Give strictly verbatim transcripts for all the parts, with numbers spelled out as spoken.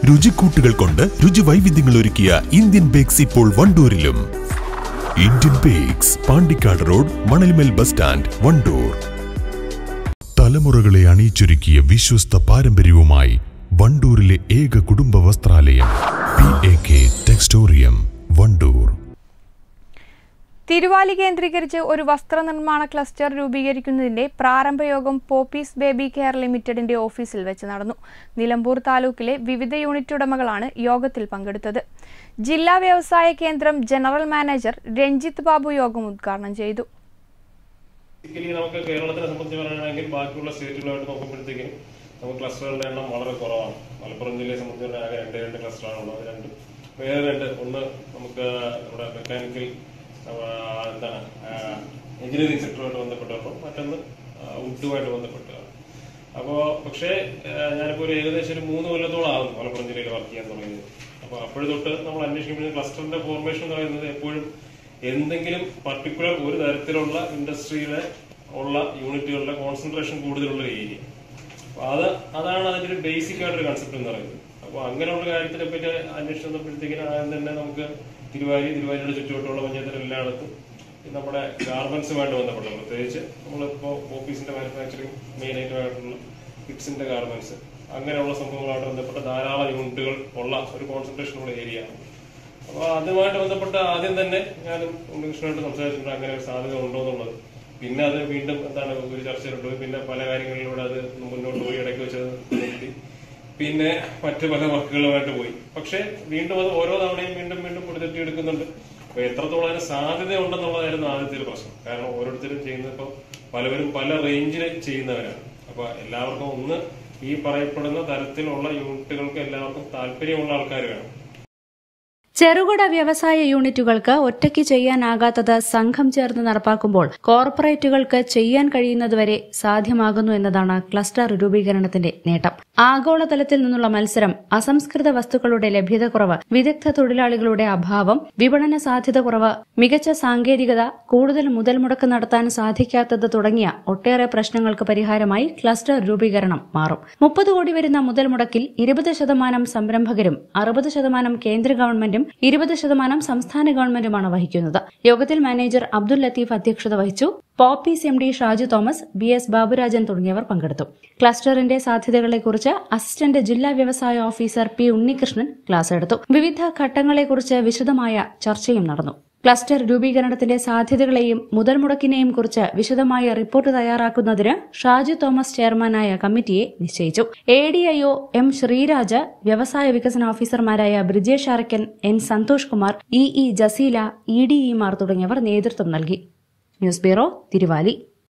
രുചിക്കൂട്ടുകൾ കൊണ്ട് രുചി വൈവിധ്യങ്ങൾ ഒരുക്കിയ ഇന്ത്യൻ ബേക്സ് ഇപ്പോൾ വണ്ടൂരിലും. Indian bakes, Pandikkad road, Manalmel bus stand, Wandoor. തലമുറകളെ അണിയിച്ചൊരുക്കിയ വിശ്വസ്ത പാരമ്പര്യവുമായി വണ്ടൂരിലെ ഏക കുടുംബ വസ്ത്രാലയം P A K textorium, Wandoor. Thiruvali കേന്ദ്രീകരിച്ച് ഒരു വസ്ത്രനിർമ്മാണ ക്ലസ്റ്റർ രൂപീകരിക്കുന്നതിന്റെ പ്രാരംഭയോഗം പോപ്പീസ് ബേബി കെയർ ലിമിറ്റഡിന്റെ ഓഫീസിൽ വെച്ച് നടന്നു. നിലമ്പൂർ താലൂക്കിലെ വിവിധ യൂണിറ്റ് ഉടമകളാണ് യോഗത്തിൽ പങ്കെടുത്തത്. ജില്ലാ വ്യവസായ കേന്ദ്രം ജനറൽ മാനേജർ രഞ്ജിത്ത് ബാബു യോഗം ഉദ്ഘാടനം ചെയ്തു. നമുക്ക് കേരളത്തിനെ സംബന്ധിച്ച് പറയുകയാണെങ്കിൽ ബാക്കിയുള്ള സ്റ്റേറ്റുകളായിട്ട് നോക്കുമ്പോഴത്തേക്കും നമുക്ക് ക്ലസ്റ്ററുകളുടെ എണ്ണം വളരെ കുറവാണ്. മലപ്പുറം ജില്ലയെ സംബന്ധിച്ച് ആകെ രണ്ട് രണ്ട് ക്ലസ്റ്ററാണ് ഉള്ളത്. രണ്ട് വേറെ രണ്ട് ഒന്ന് നമുക്ക് നമ്മുടെ മെക്കാനിക്കൽ എന്താണ് എഞ്ചിനീയറിംഗ് സെക്ടറുമായിട്ട് ബന്ധപ്പെട്ടാണ്, മറ്റൊന്ന് വുഡുമായിട്ട് ബന്ധപ്പെട്ടാണ്. അപ്പോൾ പക്ഷേ ഞാനിപ്പോൾ ഒരു ഏകദേശം ഒരു മൂന്ന് കൊല്ലത്തോളം ആകുന്നു മലപ്പുറം ജില്ലയിൽ വർക്ക് ചെയ്യാൻ തുടങ്ങിയത്. അപ്പോൾ അപ്പോഴും തൊട്ട് നമ്മൾ അന്വേഷിക്കുമ്പോൾ ക്ലസ്റ്ററിന്റെ ഫോർമേഷൻ എന്ന് പറയുന്നത് എപ്പോഴും എന്തെങ്കിലും പർട്ടിക്കുലർ ഒരു തരത്തിലുള്ള ഇൻഡസ്ട്രിയിലെ ഉള്ള യൂണിറ്റുകളുടെ കോൺസെൻട്രേഷൻ കൂടുതലുള്ള ഏരിയ. അപ്പൊ അത് അതാണ് അതിന്റെ ഒരു ബേസിക് ആയിട്ടൊരു കൺസെപ്റ്റ് എന്ന് പറയുന്നത്. അപ്പൊ അങ്ങനെയുള്ള കാര്യത്തിനെ പറ്റി അന്വേഷിച്ച് വന്നപ്പോഴത്തേക്കിനും ആദ്യം തന്നെ നമുക്ക് തിരുവാലി തിരുവാലിയുടെ ചുറ്റുവട്ടമുള്ള പഞ്ചായത്തിൽ എല്ലായിടത്തും നമ്മുടെ ഗാർമെന്റ്സുമായിട്ട് ബന്ധപ്പെട്ട, പ്രത്യേകിച്ച് നമ്മളിപ്പോ ഓഫീസിന്റെ മാനുഫാക്ചറിങ് മെയിൻ ആയിട്ടുള്ള കിഡ്സിന്റെ ഗാർമെന്റ്സ് അങ്ങനെയുള്ള സംഭവങ്ങളായിട്ട് ബന്ധപ്പെട്ട ധാരാളം യൂണിറ്റുകൾ ഉള്ള ഒരു കോൺസെൻട്രേഷൻ ഉള്ള ഏരിയ ആണ്. അപ്പൊ അതുമായിട്ട് ബന്ധപ്പെട്ട് ആദ്യം തന്നെ ഞാനും ഉണ്ണികൃഷ്ണനായിട്ട് സംസാരിച്ചിട്ടുണ്ട് അങ്ങനെ ഒരു സാധ്യത ഉണ്ടോ എന്നുള്ളത്. പിന്നെ അത് വീണ്ടും എന്താണ് ഒരു ചർച്ചയിലുണ്ട്. പിന്നെ പല കാര്യങ്ങളിലൂടെ അത് മുന്നോട്ട് പോയി ഇടയ്ക്ക് വെച്ചത് നിർത്തി, പിന്നെ മറ്റു പല വർക്കുകളുമായിട്ട് പോയി. പക്ഷെ വീണ്ടും അത് ഓരോ തവണയും വീണ്ടും വീണ്ടും പൊടിതെറ്റി എടുക്കുന്നുണ്ട്. അപ്പൊ എത്രത്തോളം അതിന് സാധ്യത ഉണ്ടെന്നുള്ളതായിരുന്നു ആദ്യത്തെ ഒരു പ്രശ്നം. കാരണം ഓരോരുത്തരും ചെയ്യുന്നത് ഇപ്പൊ പലവരും പല റേഞ്ചിൽ ചെയ്യുന്നവരാണ്. അപ്പൊ എല്ലാവർക്കും ഒന്ന് ഈ പറയപ്പെടുന്ന തരത്തിലുള്ള യൂണിറ്റുകൾക്ക് എല്ലാവർക്കും താല്പര്യമുള്ള ആൾക്കാർ വേണം. ചെറുകിട വ്യവസായ യൂണിറ്റുകൾക്ക് ഒറ്റയ്ക്ക് ചെയ്യാനാകാത്തത് സംഘം ചേർന്ന് നടപ്പാക്കുമ്പോൾ കോർപ്പറേറ്റുകൾക്ക് ചെയ്യാൻ കഴിയുന്നതുവരെ സാധ്യമാകുന്നു എന്നതാണ് ക്ലസ്റ്റർ രൂപീകരണത്തിന്റെ നേട്ടം. ആഗോളതലത്തിൽ നിന്നുള്ള മത്സരം, അസംസ്കൃത വസ്തുക്കളുടെ ലഭ്യതക്കുറവ്, വിദഗ്ധ തൊഴിലാളികളുടെ അഭാവം, വിപണന സാധ്യത കുറവ്, മികച്ച സാങ്കേതികത, കൂടുതൽ മുതൽ മുടക്ക് നടത്താൻ സാധിക്കാത്തത് തുടങ്ങിയ ഒട്ടേറെ പ്രശ്നങ്ങൾക്ക് പരിഹാരമായി ക്ലസ്റ്റർ രൂപീകരണം മാറും. മുപ്പത് കോടി വരുന്ന മുതൽ മുടക്കിൽ ഇരുപത് ശതമാനം സംരംഭകരും അറുപത് ശതമാനം കേന്ദ്ര ഗവൺമെന്റും ഇരുപത് ശതമാനം സംസ്ഥാന ഗവൺമെന്റുമാണ് വഹിക്കുന്നത്. യോഗത്തിൽ മാനേജർ അബ്ദുൽ ലത്തീഫ് അധ്യക്ഷത വഹിച്ചു. Poppees M D Shaju Thomas, B S Baburajan തുടങ്ങിയവർ പങ്കെടുത്തു. ക്ലസ്റ്ററിന്റെ സാധ്യതകളെക്കുറിച്ച് അസിസ്റ്റന്റ് ജില്ലാ വ്യവസായ ഓഫീസർ പി ഉണ്ണികൃഷ്ണൻ ക്ലാസ് എടുത്തു. വിവിധ ഘട്ടങ്ങളെക്കുറിച്ച് വിശദമായ ചർച്ചയും നടന്നു. ക്ലസ്റ്റർ രൂപീകരണത്തിന്റെ സാധ്യതകളെയും മുതൽ മുടക്കിനെയും കുറിച്ച് വിശദമായ റിപ്പോർട്ട് തയ്യാറാക്കുന്നതിന് ഷാജു തോമസ് ചെയർമാനായ കമ്മിറ്റിയെ നിശ്ചയിച്ചു. A D I O M Sreeraj, വ്യവസായ വികസന ഓഫീസർമാരായ Brijesh Arakkan, N Santhosh Kumar, E E Jaseela, E D Imar തുടങ്ങിയവർ നേതൃത്വം നൽകി. News bureau, Thiruvali.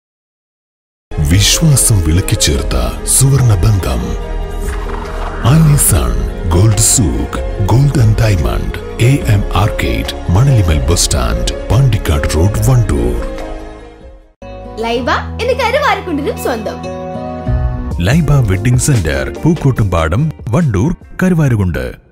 വിശ്വാസം വിളക്കിച്ചേർത്ത സുവർണ ബന്ധം Allison gold souk, gold and diamond, A M arcade, Manalimal bus stand, Pandikkad road, Wandoor. Laiba എന്ന് കരുവാരക്കുണ്ടിനും സ്വന്തം. Laiba wedding centre, Pookkottumpadam, Wandoor, Karuvarakundu.